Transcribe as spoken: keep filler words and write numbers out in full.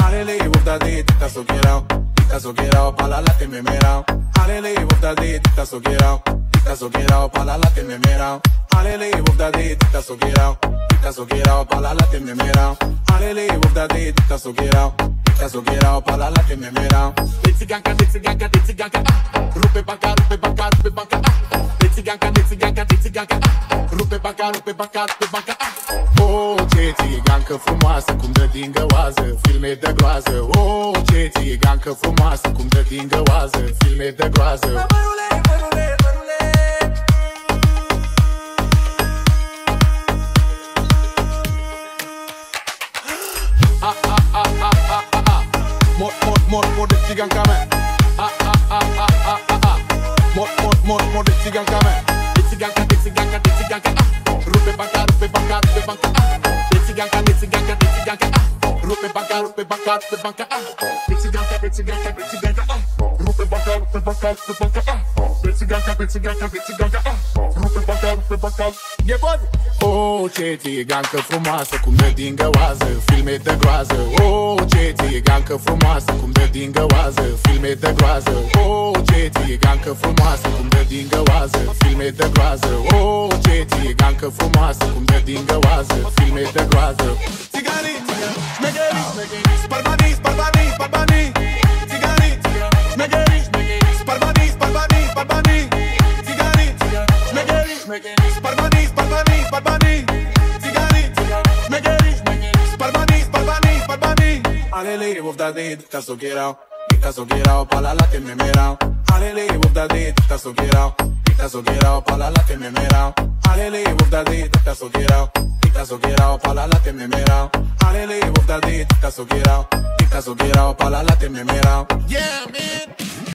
Arele of da de tika so get out, tika so get out, pala la te me mera. Arele of da de tika so get out, tika so get out, pala la te me mera. Arele of da de tika so get out, tika so get out, pala la te me mera. Arele of da de tika so get out, tika so get out, pala la te me mera. Tsiganka, tsiganka, tsiganka, rupe banca, rupe banca, rupe banca. Tsiganka, tsiganka, tsiganka, rupe banca, rupe banca, rupe banca. Oh, ce țigancă frumoasă, cum dă din găoază, filme de groază. Oh, ce țigancă frumoasă, cum dă din găoază, filme de groază. Mărule, mărule, mărule. Ah, ah, ah, ah, ah, ah, ah. Mor, mor, mor, mor de țiganca mea. Ah, ah, ah, ah, ah, ah, ah. Mor, mor, mor, mor de țiganca mea. De țiganca, de țiganca, de țiganca, ah. Rupe banca, rupe banca, rupe banca, ah. De țiganca, de țiganca, de țiganca, ah. Rupe banca, rupe banca, rupe banca, ah. De țiganca, de țiganca, de țiganca, ah. Rupe banca, rupe banca, rupe banca, ah. De țiganca, de țiganca, de țiganca, ah. Rupe banca, rupe banca. E bun! Oh, ce țigancă frumoasă, cum dă din găoază, filme de groază. Oh, ce țigancă frumoasă, cum dă din găoază, filme de groază. Oh, ce țigancă frumoasă, cum dă din găoază, filme de groază. Oh, ce țigancă frumoasă, cum dă din găoază, filme de groază. Țiganii, șmecherii, sparbanii, sparbanii, sparbanii. Țiganii, șmecherii, sparbanii, sparbanii, sparbanii. Țiganii, șmecherii, sparbanii, sparbanii, sparbanii. Țiganii, șmecherii, sparbanii, sparbanii, sparbanii. Arele of da de tika so get out, tika so get out, pala la te me mera. Arele of da de tika so get out, tika so get out, pala la te me mera. Arele of da de tika so get out, tika so get out, pala la te me mera. Arele of da de tika so get out, tika so get out, pala la te me mera. Yeah, man.